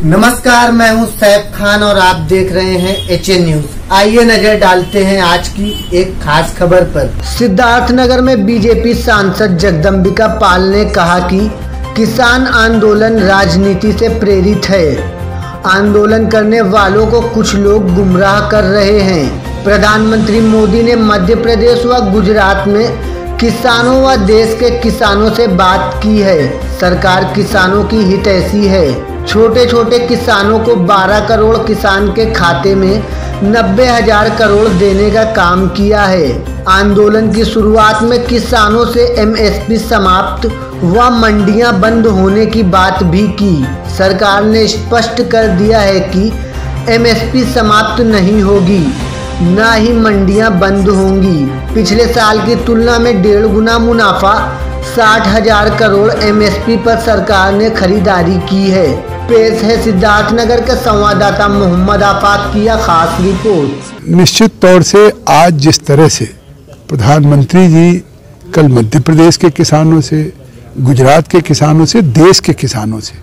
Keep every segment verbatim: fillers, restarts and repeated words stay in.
नमस्कार, मैं हूं सैफ खान और आप देख रहे हैं एच एन न्यूज। आइए नजर डालते हैं आज की एक खास खबर पर। सिद्धार्थनगर में बीजेपी सांसद जगदम्बिका पाल ने कहा कि किसान आंदोलन राजनीति से प्रेरित है। आंदोलन करने वालों को कुछ लोग गुमराह कर रहे हैं। प्रधानमंत्री मोदी ने मध्य प्रदेश व गुजरात में किसानों व देश के किसानों से बात की है। सरकार किसानों की हितैषी है। छोटे छोटे किसानों को बारह करोड़ किसान के खाते में नब्बे हजार करोड़ देने का काम किया है। आंदोलन की शुरुआत में किसानों से एम एस पी समाप्त व मंडियां बंद होने की बात भी की। सरकार ने स्पष्ट कर दिया है कि एम एस पी समाप्त नहीं होगी, न ही मंडियां बंद होंगी। पिछले साल की तुलना में डेढ़ गुना मुनाफा साठ हजार करोड़ एम एस पी पर सरकार ने खरीदारी की है। पेश है सिद्धार्थनगर के संवाददाता मोहम्मद आफाक की यह खास रिपोर्ट। निश्चित तौर से आज जिस तरह से प्रधानमंत्री जी कल मध्य प्रदेश के किसानों से, गुजरात के किसानों से, देश के किसानों से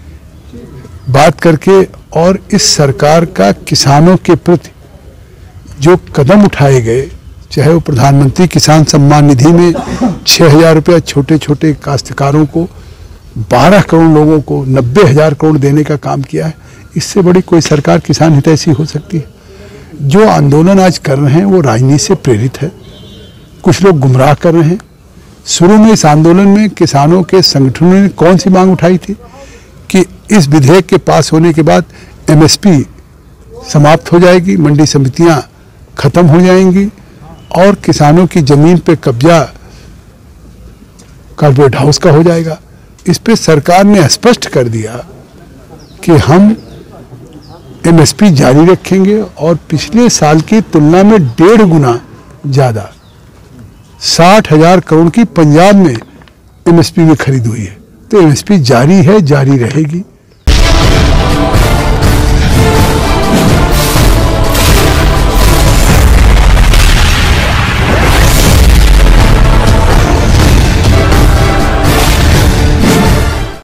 बात करके और इस सरकार का किसानों के प्रति जो कदम उठाए गए, चाहे वो प्रधानमंत्री किसान सम्मान निधि में छः हजार रुपया छोटे छोटे काश्तकारों को, बारह करोड़ लोगों को नब्बे हजार करोड़ देने का काम किया है, इससे बड़ी कोई सरकार किसान हितैषी हो सकती है? जो आंदोलन आज कर रहे हैं वो राजनीति से प्रेरित है। कुछ लोग गुमराह कर रहे हैं। शुरू में इस आंदोलन में किसानों के संगठनों ने कौन सी मांग उठाई थी कि इस विधेयक के पास होने के बाद एम एस पी समाप्त हो जाएगी, मंडी समितियां खत्म हो जाएंगी और किसानों की जमीन पे कब्जा कॉर्पोरेट हाउस का हो जाएगा। इस पे सरकार ने स्पष्ट कर दिया कि हम एम एस पी जारी रखेंगे और पिछले साल की तुलना में डेढ़ गुना ज़्यादा साठ हजार करोड़ की पंजाब में एम एस पी में खरीद हुई है। तो एम एस पी जारी है, जारी रहेगी।